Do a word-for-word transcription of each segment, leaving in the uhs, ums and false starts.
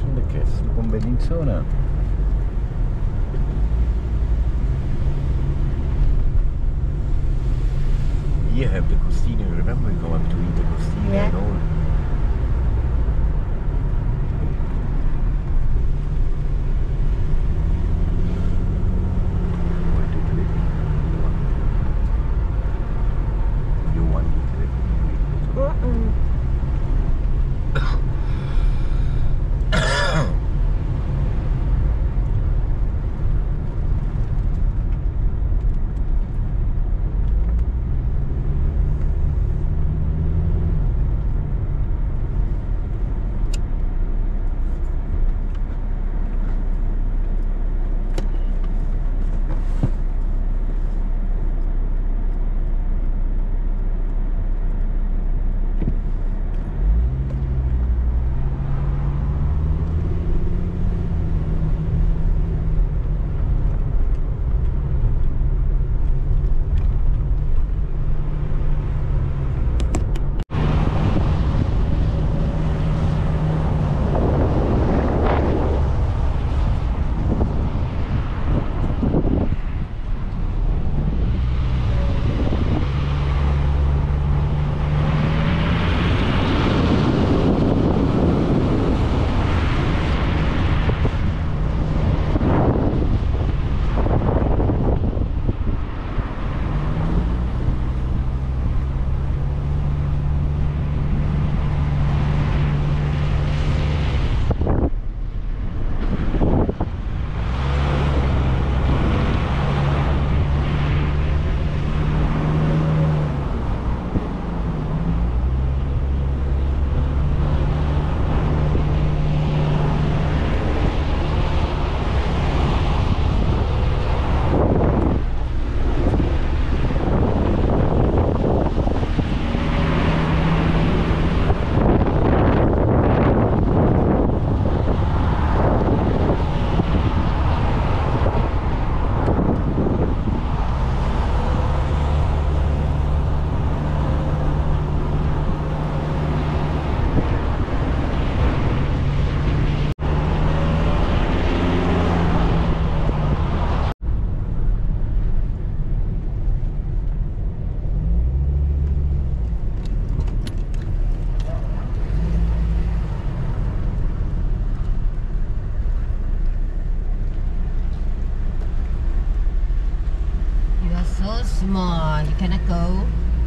Station de Kessel con Bellinzona. You have the Costini, remember we go up to eat the Costini Yeah. and all? What did we- You want it? Mm-mm. You are so small. You cannot go.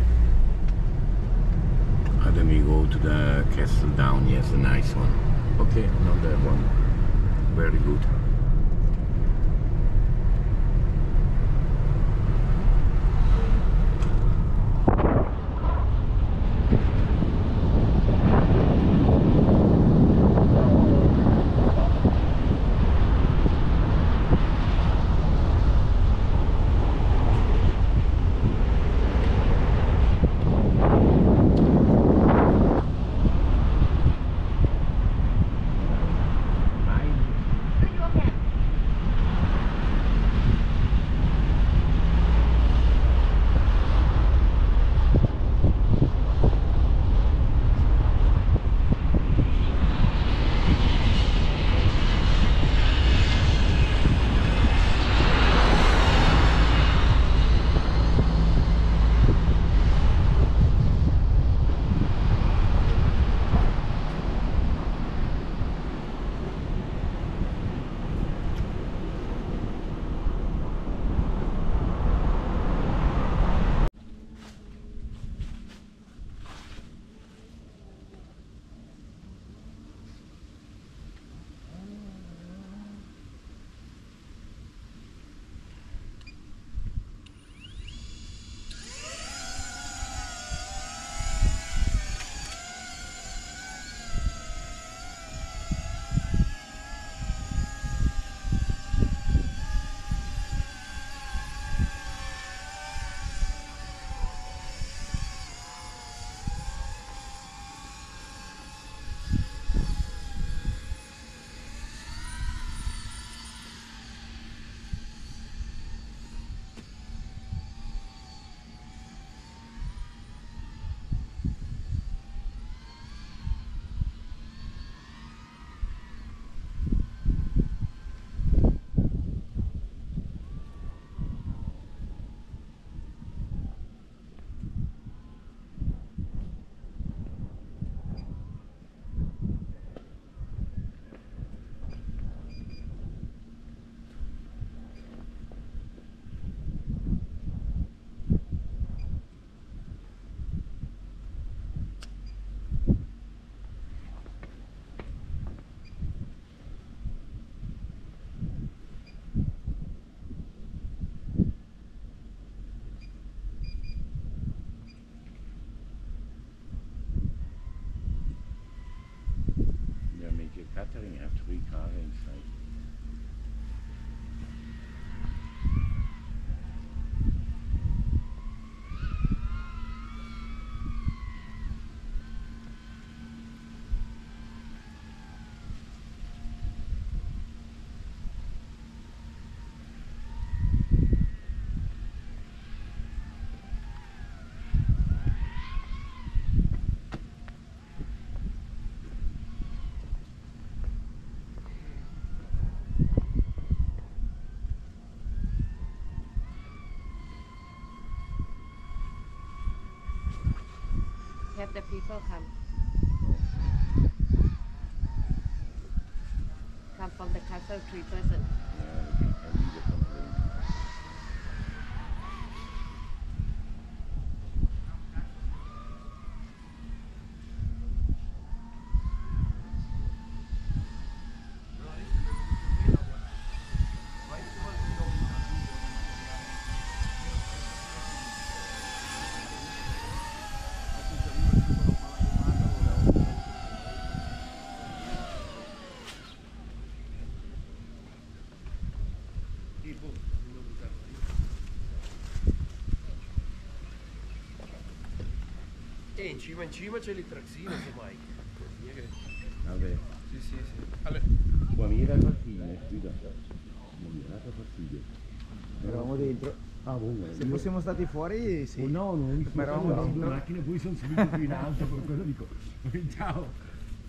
And then we go to the castle down, yes, a nice one. Okay, not that one. Very good. Catering have three cars inside. Have the people come come from the castle three person. Yeah, I need a complaint. E in cima in cima c'è l'itraxino semmai. Vabbè. Sì, sì, sì. Allora. Qua mi era fastidio, scusa. Mi era fastidio. Eravamo dentro. Ah, buono. Se fossimo stati fuori, sì. Oh, no, non Ma eravamo due dentro. macchine, poi sono subito più in alto, per quello dico. Ciao.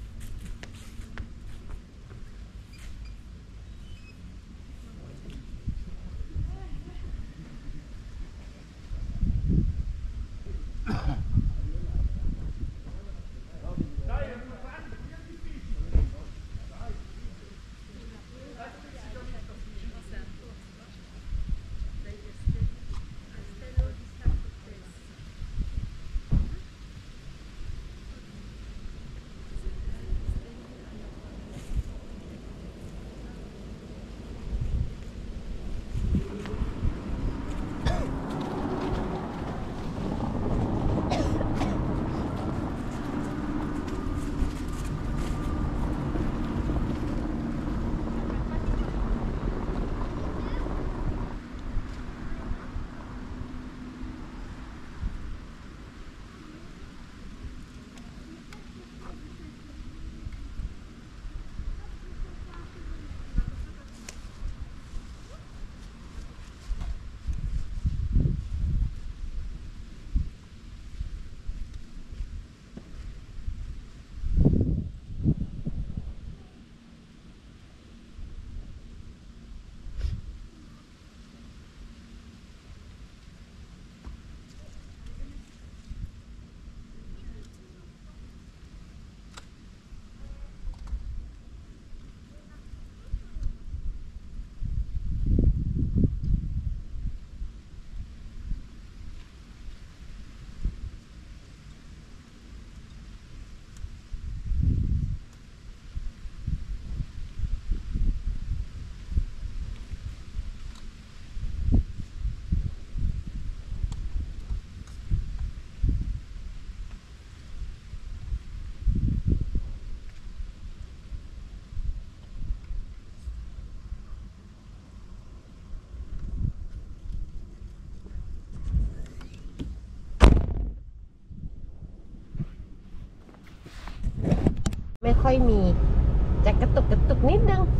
ไม่ค่อยมีจะกระตุกกระตุกนิดนึง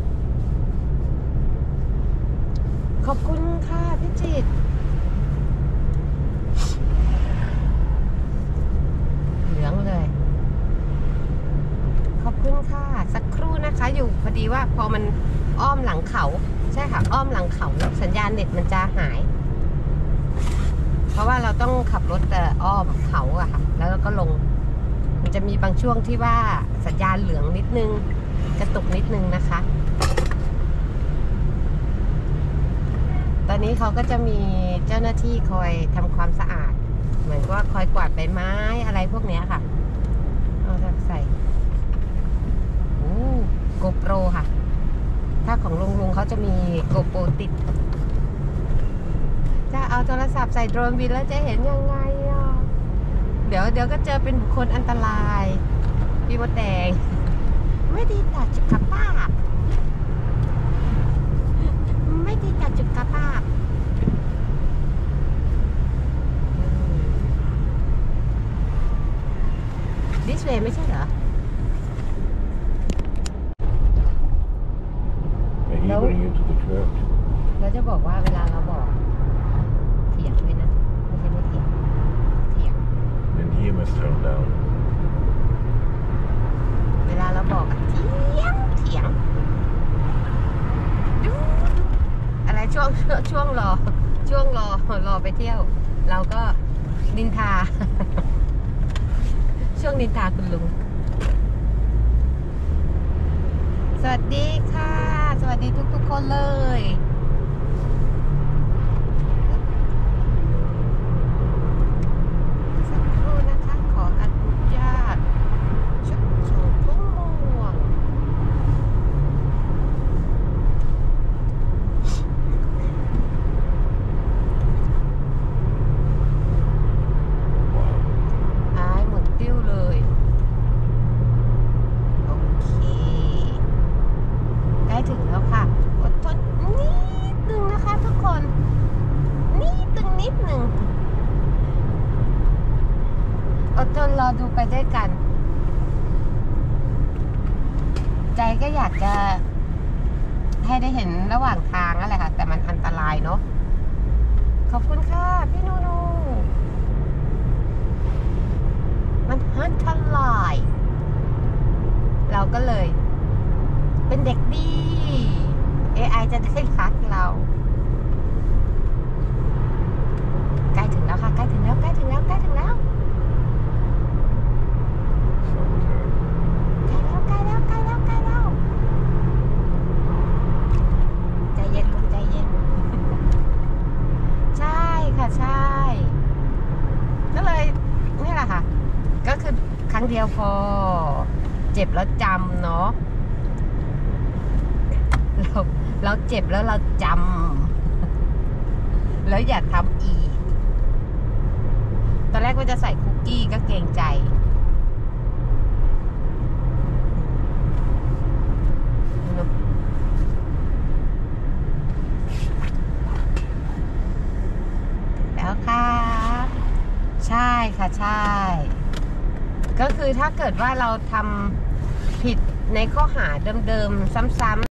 ขอบคุณค่ะพี่จิตเหลืองเลยขอบคุณค่ะสักครู่นะคะอยู่พอดีว่าพอมันอ้อมหลังเขาใช่ค่ะอ้อมหลังเขาสัญญาณเน็ตมันจะหายเพราะว่าเราต้องขับรถแต่อ้อมเขาอะค่ะแล้วเราก็ลงมันจะมีบางช่วงที่ว่าสัญญาณเหลืองนิดนึงกระตุกนิดนึงนะคะตอนนี้เขาก็จะมีเจ้าหน้าที่คอยทำความสะอาดเหมือนว่าคอยกวาดใบไม้อะไรพวกนี้ค่ะเอาใส่โอ้โกโปรค่ะถ้าของลุงลุงเขาจะมีโกโปรติดจะเอาโทรศัพท์ใส่โดรนบินแล้วจะเห็นยังไงอ่ะเดี๋ยวเดี๋ยวก็เจอเป็นบุคคลอันตรายพี่มดแดงไม่ดีต่อสุขภาพไม่ดีต่อสุขภาพดิสเวย์ไม่ใช่เหรอ May he No. bring you to the church. แล้วจะบอกว่าเวลาเราบอกเถียงด้วยนะไม่ใช่ไม่เถียงเถียง Then he must turn down. เวลาเราบอกอะเถียงเถียงดูอะไรช่วงช่วงรอช่วงรอรอไปเที่ยว เราก็นินทา ช่วงนินทาคุณลุง สวัสดีค่ะ สวัสดีทุกๆคนเลยสักครู่นะคะขออนุญาตชุดสูงทุ่งม่วงอ้ายหมุนติ้วเลยโอเคใกล้ถึงแล้วค่ะอดทนนิดนึงนะคะทุกคนนิดนึงนิดนึงอดทนรอดูไปด้วยกัน ใจก็อยากจะให้ได้เห็นระหว่างทางนั่นแหละค่ะ แต่มันอันตรายเนาะขอบคุณค่ะพี่นูนูมันอันตรายเราก็เลย เป็นเด็กดี เอ ไอ จะได้รักเรา ใกล้ถึงแล้วค่ะ ใกล้ถึงแล้ว ใกล้ถึงแล้ว ใกล้ถึงแล้ว Some turn. ใกล้แล้ว ใกล้แล้ว ใกล้แล้ว ใกล้แล้ว ใจเย็นลุงใจเย็น ใช่ค่ะ ใช่ ก็เลยนี่แหละค่ะ ก็คือครั้งเดียวพอ เจ็บแล้วจำเนาะ เราเราเจ็บแล้วเราจำ แล้วอย่าทำอีก ตอนแรกว่าจะใส่คุกกี้ก็เกรงใจ แล้วค่ะ ใช่ค่ะใช่ ก็คือถ้าเกิดว่าเราทำผิดในข้อหาเดิมๆ ซ้ำๆ